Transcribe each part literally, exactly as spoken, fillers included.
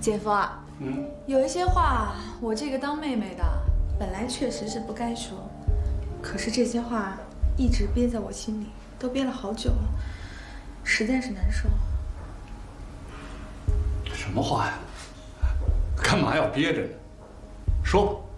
姐夫啊，嗯，有一些话我这个当妹妹的本来确实是不该说，可是这些话一直憋在我心里，都憋了好久了，实在是难受。 什么话呀？干嘛要憋着呢？说吧。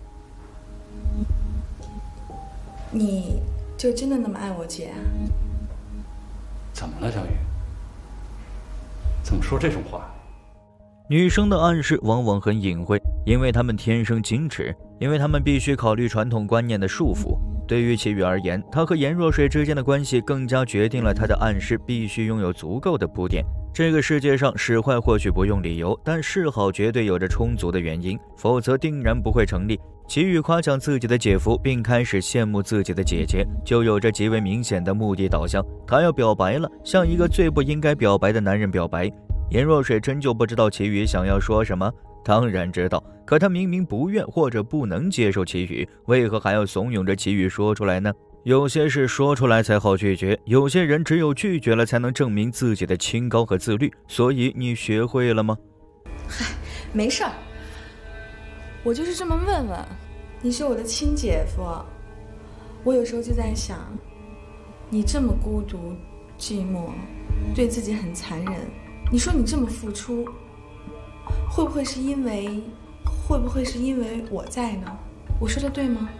你就真的那么爱我姐啊？ 怎么了，小雨？怎么说这种话？ 女生的暗示往往很隐晦，因为她们天生矜持，因为她们必须考虑传统观念的束缚。对于齐宇而言，他和颜若水之间的关系更加决定了他的暗示必须拥有足够的铺垫。这个世界上使坏或许不用理由，但示好绝对有着充足的原因，否则定然不会成立。齐宇夸奖自己的姐夫，并开始羡慕自己的姐姐，就有着极为明显的目的导向。他要表白了，向一个最不应该表白的男人表白。颜若水真就不知道齐宇想要说什么？当然知道，可他明明不愿或者不能接受齐宇，为何还要怂恿着齐宇说出来呢？有些事说出来才好拒绝，有些人只有拒绝了才能证明自己的清高和自律。所以你学会了吗？ 嗨，没事儿，我就是这么问问。你是我的亲姐夫，我有时候就在想，你这么孤独寂寞，对自己很残忍，你说你这么付出，会不会是因为会不会是因为我在呢？我说的对吗？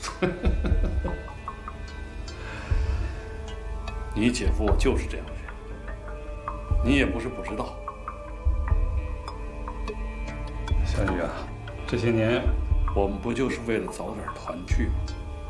你姐夫就是这样的人，你也不是不知道。小雨啊，这些年我们不就是为了早点团聚吗？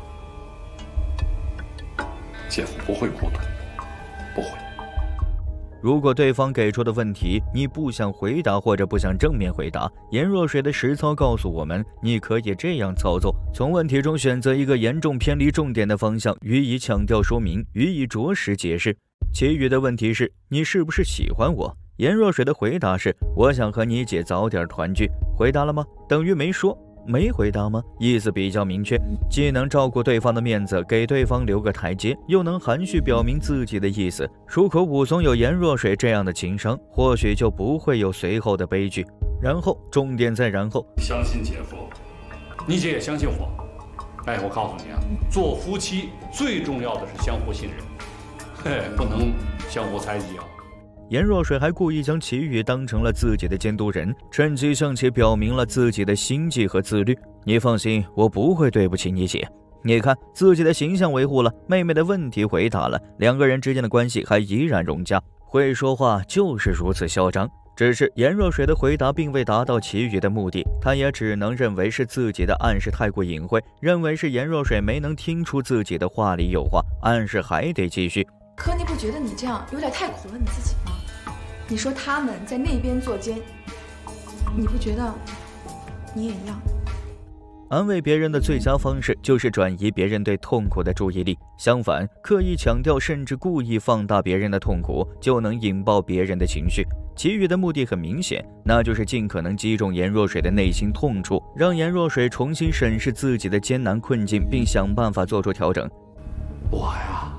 姐夫不会孤独，不会。 如果对方给出的问题你不想回答或者不想正面回答，颜若水的实操告诉我们，你可以这样操作：从问题中选择一个严重偏离重点的方向，予以强调说明，予以着实解释。其余的问题是，你是不是喜欢我？颜若水的回答是，我想和你姐早点团聚。回答了吗？等于没说。没回答吗？意思比较明确，既能照顾对方的面子，给对方留个台阶，又能含蓄表明自己的意思。出口武松有颜若水这样的情商，或许就不会有随后的悲剧。然后，重点在然后。 相信姐夫，你姐也相信我。哎，我告诉你啊，做夫妻最重要的是相互信任，嘿，不能相互猜忌啊。 颜若水还故意将齐宇当成了自己的监督人，趁机向其表明了自己的心计和自律。你放心，我不会对不起你姐。你看，自己的形象维护了，妹妹的问题回答了，两个人之间的关系还依然融洽。会说话就是如此嚣张。只是颜若水的回答并未达到齐宇的目的，他也只能认为是自己的暗示太过隐晦，认为是颜若水没能听出自己的话里有话，暗示还得继续。 可你不觉得你这样有点太苦了你自己吗？你说他们在那边作奸，你不觉得你也一样？ 安慰别人的最佳方式就是转移别人对痛苦的注意力，相反，刻意强调甚至故意放大别人的痛苦，就能引爆别人的情绪。其余的目的很明显，那就是尽可能击中颜若水的内心痛处，让颜若水重新审视自己的艰难困境，并想办法做出调整。 我呀，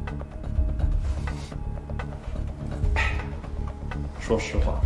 说实话，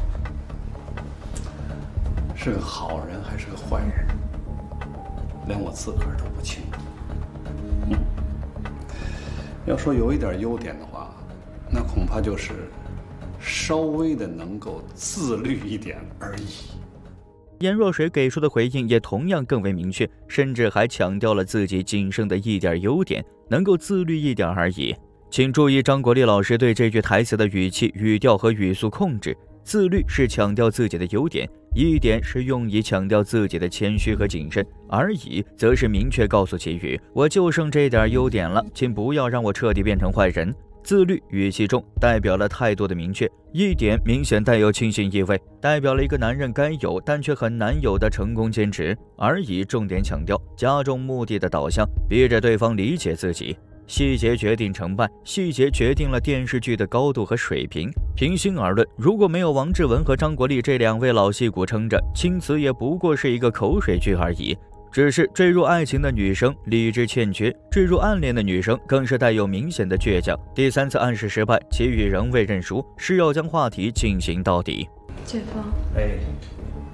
是个好人还是个坏人，连我自个儿都不清楚。嗯，要说有一点优点的话，那恐怕就是稍微的能够自律一点而已。 颜若水给出的回应也同样更为明确，甚至还强调了自己仅剩的一点优点，能够自律一点而已。请注意张国立老师对这句台词的语气、语调和语速控制。自律是强调自己的优点，一点是用以强调自己的谦虚和谨慎，而已则是明确告诉其余，我就剩这点优点了，请不要让我彻底变成坏人。自律语气重，代表了态度的明确，一点明显带有轻信意味，代表了一个男人该有但却很难有的成功坚持，而已重点强调，加重目的的导向，逼着对方理解自己。细节决定成败，细节决定了电视剧的高度和水平。平心而论，如果没有王志文和张国立这两位老戏骨撑着，青瓷也不过是一个口水剧而已。只是坠入爱情的女生理智欠缺，坠入暗恋的女生更是带有明显的倔强。第三次暗示失败，齐宇仍未认输，是要将话题进行到底。 姐夫， 哎，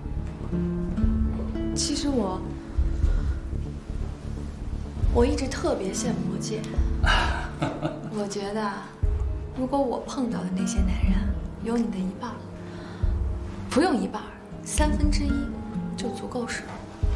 其实我，我一直特别羡慕我姐。我觉得，如果我碰到的那些男人有你的一半，不用一半，三分之一就足够使。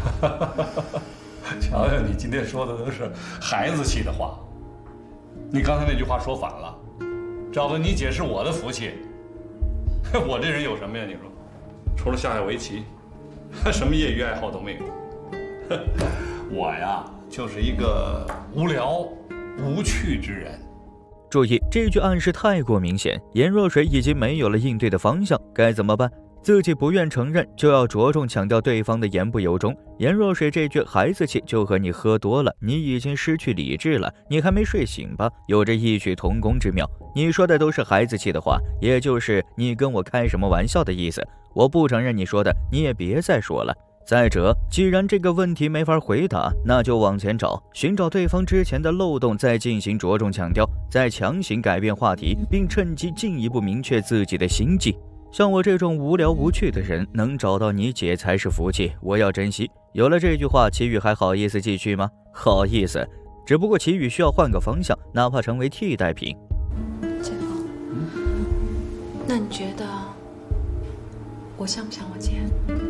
瞧瞧，你今天说的都是孩子气的话。你刚才那句话说反了，找到你姐是我的福气。我这人有什么呀？你说，除了下下围棋，什么业余爱好都没有。我呀，就是一个无聊无趣之人。 注意，这句暗示太过明显，颜若水已经没有了应对的方向，该怎么办？自己不愿承认，就要着重强调对方的言不由衷。颜若水这句孩子气就和你喝多了，你已经失去理智了，你还没睡醒吧，有着异曲同工之妙。你说的都是孩子气的话，也就是你跟我开什么玩笑的意思。我不承认你说的，你也别再说了。再者，既然这个问题没法回答，那就往前找，寻找对方之前的漏洞，再进行着重强调，再强行改变话题，并趁机进一步明确自己的心迹。像我这种无聊无趣的人，能找到你姐才是福气，我要珍惜。有了这句话，齐宇还好意思继续吗？好意思，只不过齐宇需要换个方向，哪怕成为替代品。 姐夫，那你觉得我像不像我姐？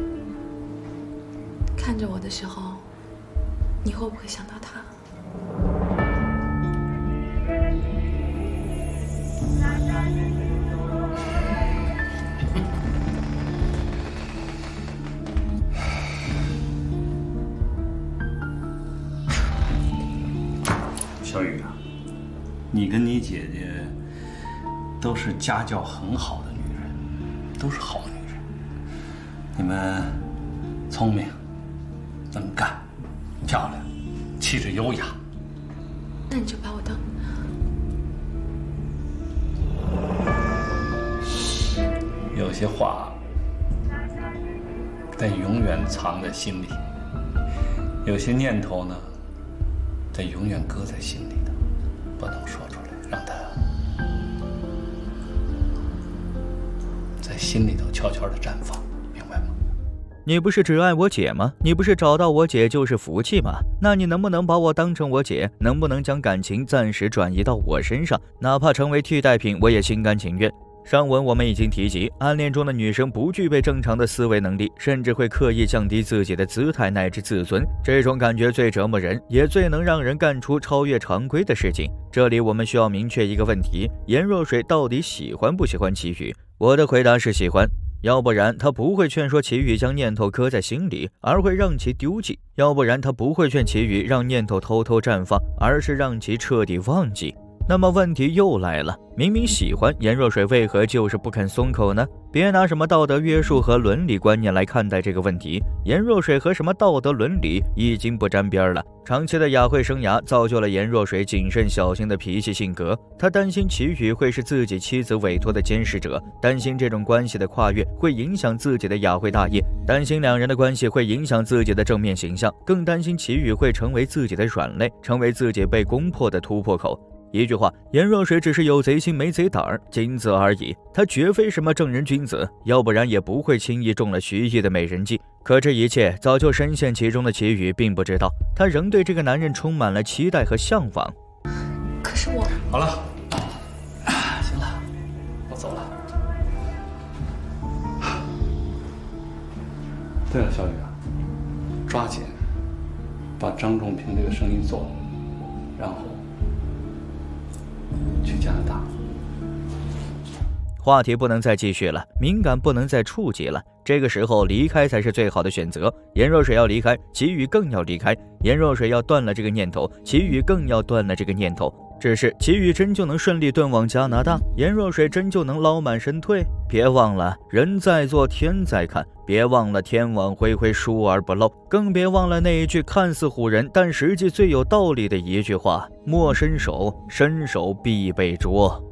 看着我的时候，你会不会想到她？ 小雨啊，你跟你姐姐都是家教很好的女人，都是好女人。你们聪明、能干、漂亮、气质优雅。 那你就把我当…… 有些话得永远藏在心里，有些念头呢，得永远搁在心里的，不能说出来，让它在心里头悄悄地绽放，明白吗？ 你不是只爱我姐吗？你不是找到我姐就是福气吗？那你能不能把我当成我姐？能不能将感情暂时转移到我身上？哪怕成为替代品，我也心甘情愿。上文我们已经提及，暗恋中的女生不具备正常的思维能力，甚至会刻意降低自己的姿态乃至自尊。这种感觉最折磨人，也最能让人干出超越常规的事情。这里我们需要明确一个问题：颜若水到底喜欢不喜欢齐宇？我的回答是喜欢，要不然他不会劝说齐宇将念头搁在心里，而会让其丢弃；要不然他不会劝齐宇让念头偷偷绽放，而是让其彻底忘记。那么问题又来了，明明喜欢，颜若水为何就是不肯松口呢？别拿什么道德约束和伦理观念来看待这个问题，颜若水和什么道德伦理已经不沾边了。长期的雅会生涯造就了颜若水谨慎小心的脾气性格，她担心齐宇会是自己妻子委托的监视者，担心这种关系的跨越会影响自己的雅会大业，担心两人的关系会影响自己的正面形象，更担心齐宇会成为自己的软肋，成为自己被攻破的突破口。一句话，颜若水只是有贼心没贼胆儿，仅此而已。她绝非什么正人君子，要不然也不会轻易中了徐艺的美人计。可这一切早就深陷其中的齐宇并不知道，他仍对这个男人充满了期待和向往。 可是我…… 好了，行了，我走了。对了，小雨啊，抓紧把张仲平这个生意做了，然后去加拿大。 话题不能再继续了，敏感不能再触及了，这个时候离开才是最好的选择。颜若水要离开，齐宇更要离开。颜若水要断了这个念头，齐宇更要断了这个念头。只是齐宇真就能顺利遁往加拿大，颜若水真就能捞满身退？别忘了，人在做天在看，别忘了天网恢恢，疏而不漏，更别忘了那一句看似唬人但实际最有道理的一句话：莫伸手，伸手必被捉。